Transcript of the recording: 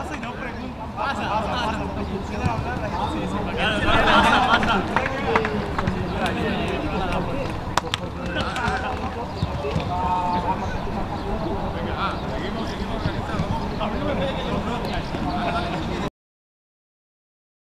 pasa y no pregunta. Pasa. Quiere hablar, la gente se dice.